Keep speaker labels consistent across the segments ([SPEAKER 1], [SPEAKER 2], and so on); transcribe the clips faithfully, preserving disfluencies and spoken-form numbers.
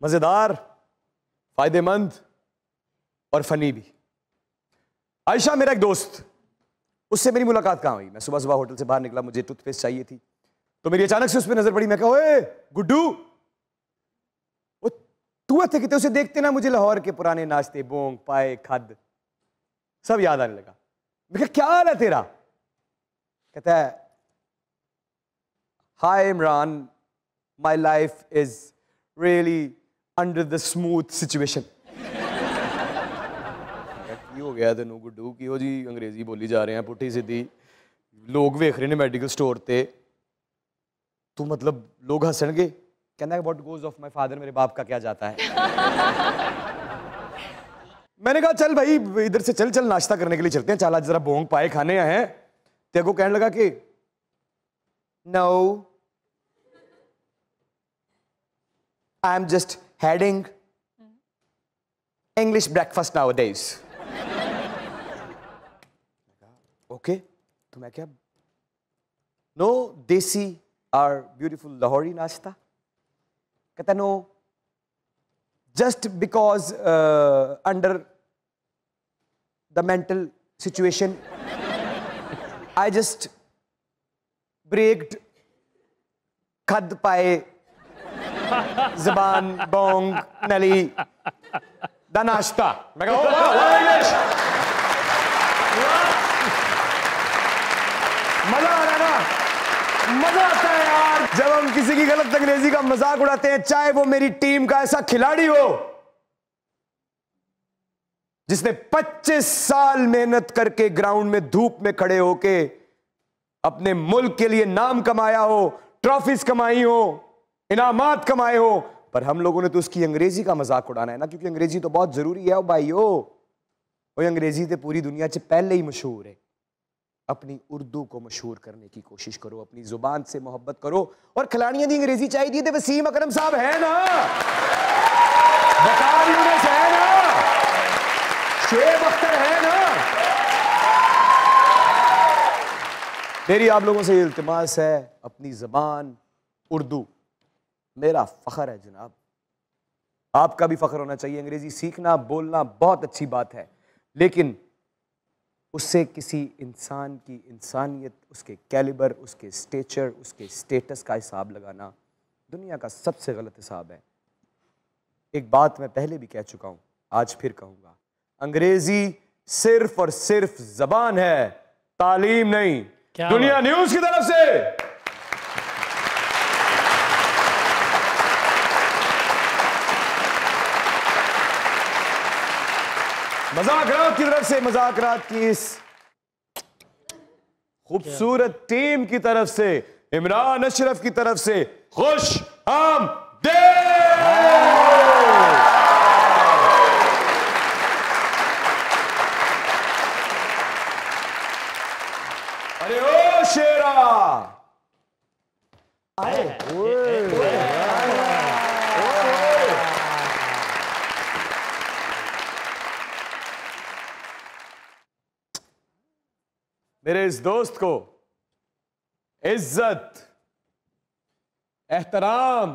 [SPEAKER 1] मजेदार, फायदेमंद और फनी भी। आयशा मेरा एक दोस्त, उससे मेरी मुलाकात कहाँ हुई? मैं सुबह सुबह होटल से बाहर निकला, मुझे टूथपेस्ट चाहिए थी, तो मेरी अचानक से उस पर नजर पड़ी। मैं कहा, ओए गुड्डू, वो तू थे कि उसे देखते ना मुझे लाहौर के पुराने नाश्ते, बोंग, पाए, खद सब याद आने लगा। मैं कहा, क्या हाल है तेरा? कहता है, hi Imran, my life is really under the smooth situation. की हो गया तेनू गुड्डू, की हो जी अंग्रेजी बोली जा रहे हैं पुट्ठी सीधी, लोग वेख रहे ने मेडिकल स्टोर ते, तू मतलब लोग हंसणगे? कहना है what goes of my father, मेरे बाप का क्या जाता है। मैंने कहा चल भाई इधर से चल चल नाश्ता करने के लिए चलते हैं, चल आज जरा बोंग पाए खाने आए हैं। तेरे को कहने लगा कि no I am just heading English breakfast nowadays. Okay, तो मैं क्या, नो देसी आर ब्यूटीफुल लाहौरी नाश्ता? कहता no, just because under the mental situation I just breaked खद पाए जबान बोंग नली द नाश्ता। मैं कहा, ओ वाह वाह इंग्लिश, मजा आ रहा है ना, मजा आता है यार जब हम किसी की गलत अंग्रेजी का मजाक उड़ाते हैं, चाहे वो मेरी टीम का ऐसा खिलाड़ी हो जिसने पच्चीस साल मेहनत करके ग्राउंड में धूप में खड़े होके अपने मुल्क के लिए नाम कमाया हो, ट्रॉफीज कमाई हो, इनामात कमाए हो, पर हम लोगों ने तो उसकी अंग्रेजी का मजाक उड़ाना है ना, क्योंकि अंग्रेजी तो बहुत जरूरी है भाइयों। वो अंग्रेजी तो पूरी दुनिया से पहले ही मशहूर है। अपनी उर्दू को मशहूर करने की कोशिश करो, अपनी जुबान से मोहब्बत करो। और खिलाड़ियां दी अंग्रेजी चाहिए थे, वसीम अकरम साहब है ना, वकार यूनुस है ना, शुएब अख्तर है ना। मेरी आप लोगों से इल्तिमास है, अपनी जबान उर्दू मेरा फख्र है जनाब, आपका भी फख्र होना चाहिए। अंग्रेजी सीखना बोलना बहुत अच्छी बात है, लेकिन उससे किसी इंसान की इंसानियत, उसके कैलिबर, उसके स्टेचर, उसके स्टेटस का हिसाब लगाना दुनिया का सबसे गलत हिसाब है। एक बात मैं पहले भी कह चुका हूं, आज फिर कहूंगा, अंग्रेजी सिर्फ और सिर्फ जबान है, तालीम नहीं। दुनिया न्यूज की तरफ से मज़ाकरात की तरफ से, मज़ाकरात की इस खूबसूरत टीम की तरफ से, इमरान अशरफ की तरफ से खुश आमदीद। अरे ओ शेरा, मेरे इस दोस्त को इज्जत, एहतराम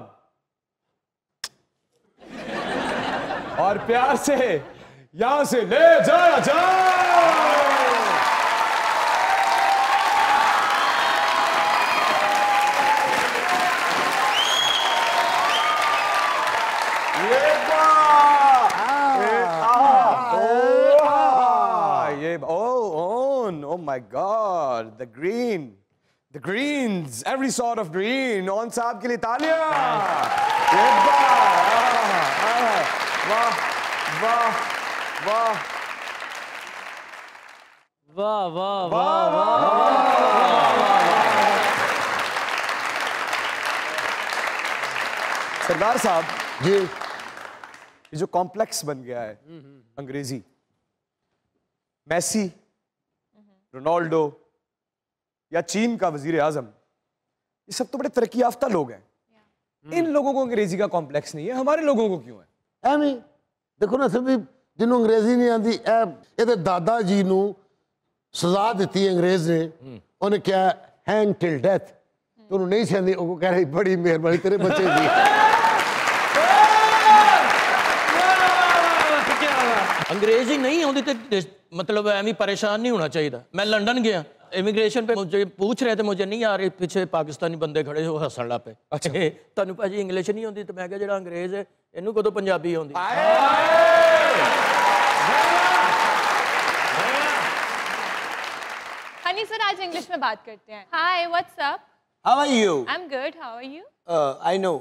[SPEAKER 1] और प्यार से यहां से ले जाया जाए। ये oh my God, the green, the greens, every sort of green. On साहब के लिए तालियां। वाह वाह वाह
[SPEAKER 2] वाह वाह वाह वाह।
[SPEAKER 1] सरदार साहब जी, ये जो कॉम्प्लेक्स बन गया है अंग्रेजी, मैसी, रोनाल्डो या चीन का वजीर आजम, ये सब तो बड़े तरक्की याफ्ता लोग हैं। इन लोगों को अंग्रेजी का कॉम्प्लेक्स नहीं है, हमारे लोगों को क्यों है?
[SPEAKER 3] एवं देखो ना, सभी जिन्होंने अंग्रेजी नहीं आती, ए दादा जी नू सजा दी अंग्रेज ने, उन्हें क्या हैंग टिल डेथ, तो उन्होंने नहीं चाहती, वो कह रही बड़ी मेहरबानी तेरे बच्चे की।
[SPEAKER 4] अंग्रेजी नहीं आती तो मतलब एवं परेशान नहीं होना चाहिए। मैं लंदन गया, इमिग्रेशन पे मुझे पूछ रहे थे, मुझे नहीं आ रही, पीछे पाकिस्तानी बंदे खड़े हो हसन लग पे। अच्छा तुहानू भाजी इंग्लिश नहीं आती? तो मैं क्या जो अंग्रेज है इनू कदों पंजाबी आती?
[SPEAKER 5] हनी सर आज इंग्लिश में बात करते हैं। Hi what's up?
[SPEAKER 6] How are you?
[SPEAKER 5] I am good, how are you?
[SPEAKER 6] I know.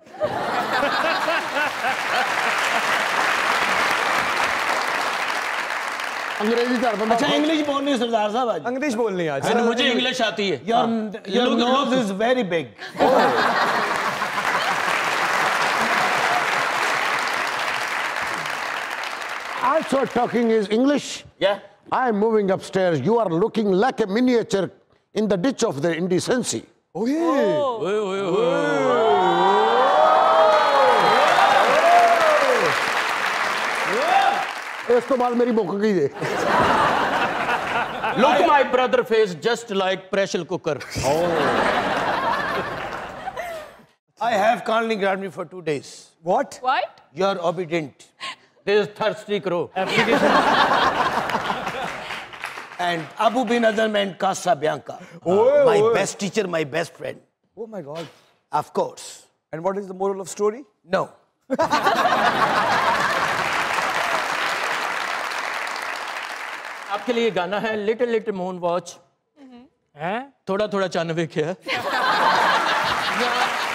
[SPEAKER 3] अंग्रेजी तो हर बंदा
[SPEAKER 6] अच्छा इंग्लिश बोलनी है सरदार साहब आज?
[SPEAKER 1] इंग्लिश बोलनी आज।
[SPEAKER 4] हाँ, मुझे इंग्लिश आती है।
[SPEAKER 6] Your your nose is very big.
[SPEAKER 3] Also talking is English.
[SPEAKER 4] Yeah.
[SPEAKER 3] I am moving upstairs. You are looking like a miniature in the ditch of the indecency.
[SPEAKER 1] ओए
[SPEAKER 4] ओए ओए ओए।
[SPEAKER 3] इस तो बाद मेरी मुक गई है।
[SPEAKER 4] Look my brother face just like pressure cooker.
[SPEAKER 6] I have colony guard me for two days.
[SPEAKER 1] What?
[SPEAKER 5] What?
[SPEAKER 6] You are obedient.
[SPEAKER 4] This is thirsty crow.
[SPEAKER 6] And Abu bin Azam and Casa Bianca.
[SPEAKER 1] Oy,
[SPEAKER 6] my
[SPEAKER 1] oy.
[SPEAKER 6] best teacher, my best friend.
[SPEAKER 1] Oh my God.
[SPEAKER 6] Of course.
[SPEAKER 1] And what is the moral of story?
[SPEAKER 6] No.
[SPEAKER 4] आपके लिए गाना है little little moon watch.
[SPEAKER 2] हैं?
[SPEAKER 4] थोड़ा थोड़ा चन्न वेख्या।